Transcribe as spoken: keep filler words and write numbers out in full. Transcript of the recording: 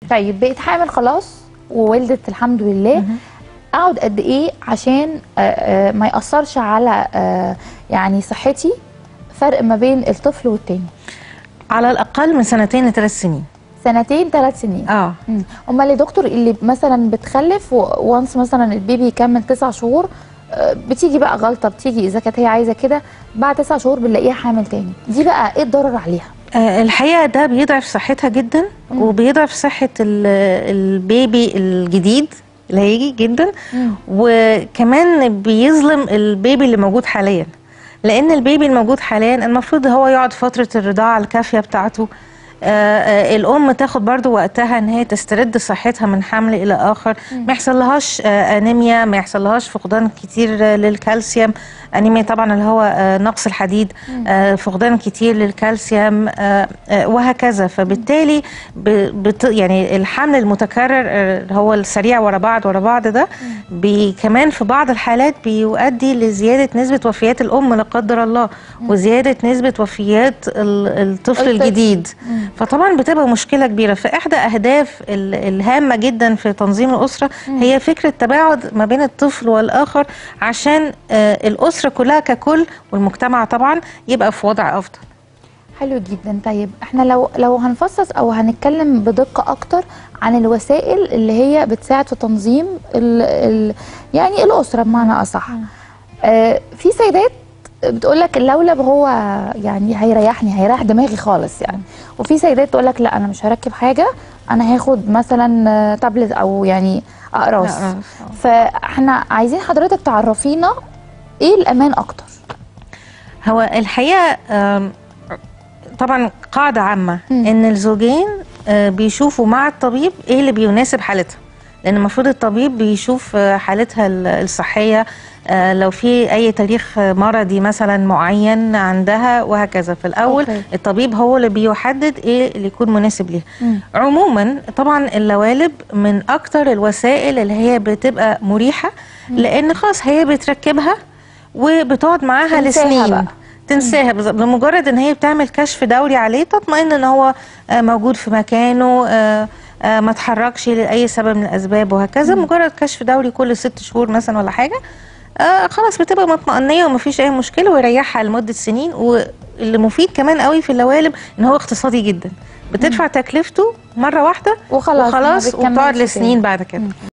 طيب بقيت حامل خلاص وولدت الحمد لله، اقعد قد ايه عشان آآ ما يأثرش على يعني صحتي، فرق ما بين الطفل والتاني؟ على الاقل من سنتين لثلاث سنين. سنتين ثلاث سنين. اه امال يا دكتور اللي مثلا بتخلف وانس مثلا البيبي يكمل تسع شهور بتيجي بقى غلطه، بتيجي اذا كانت هي عايزه كده بعد تسع شهور بنلاقيها حامل تاني، دي بقى ايه الضرر عليها؟ آه الحقيقه ده بيضعف صحتها جدا، مم. وبيضعف صحه البيبي الجديد اللي هيجي جدا، مم. وكمان بيظلم البيبي اللي موجود حاليا، لان البيبي الموجود حاليا المفروض هو يقعد فتره الرضاعه الكافيه بتاعته. آه آه الام تاخد برضو وقتها ان هي تسترد صحتها من حمل الى اخر، ما يحصلهاش آه انيميا، ما يحصلهاش فقدان كتير آه للكالسيوم، انيميا طبعا اللي هو آه نقص الحديد، آه فقدان كتير للكالسيوم آه آه وهكذا. فبالتالي بت يعني الحمل المتكرر آه هو السريع ورا بعض ورا بعض ده بي كمان في بعض الحالات بيؤدي لزياده نسبه وفيات الام لا قدر الله، وزياده نسبه وفيات الطفل الجديد. فطبعا بتبقى مشكله كبيره. فاحدى اهداف الهامه جدا في تنظيم الاسره هي فكره تباعد ما بين الطفل والاخر، عشان الاسره كلها ككل والمجتمع طبعا يبقى في وضع افضل. حلو جدا. طيب احنا لو لو هنفصص او هنتكلم بدقه اكتر عن الوسائل اللي هي بتساعد في تنظيم ال ال يعني الاسره بمعنى اصح، آه في سيدات بتقول لك اللولب هو يعني هيريحني، هيريح دماغي خالص يعني، وفي سيدات تقول لك لا انا مش هركب حاجه، انا هاخد مثلا تابلت او يعني اقراص. فاحنا عايزين حضرتك تعرفينا ايه الامان اكتر. هو الحقيقه طبعا قاعده عامه م. ان الزوجين بيشوفوا مع الطبيب ايه اللي بيناسب حالتها، لان المفروض الطبيب بيشوف حالتها الصحيه، لو في اي تاريخ مرضي مثلا معين عندها وهكذا. في الاول أوكي. الطبيب هو اللي بيحدد ايه اللي يكون مناسب ليها. عموما طبعا اللوالب من اكتر الوسائل اللي هي بتبقى مريحه، لان خلاص هي بتركبها وبتقعد معاها لسنين بقى. تنساها بمجرد ان هي بتعمل كشف دوري عليه، تطمئن ان هو موجود في مكانه، ما تحركش لاي سبب من الاسباب وهكذا. مم. مجرد كشف دوري كل ست شهور مثلا ولا حاجه، آه خلاص بتبقى مطمئنيه ومفيش اي مشكله، ويريحها لمده سنين. واللي مفيد كمان قوي في اللوالب ان هو اقتصادي جدا، بتدفع تكلفته مره واحده وخلاص, وخلاص وبتقعد لسنين بعد كده.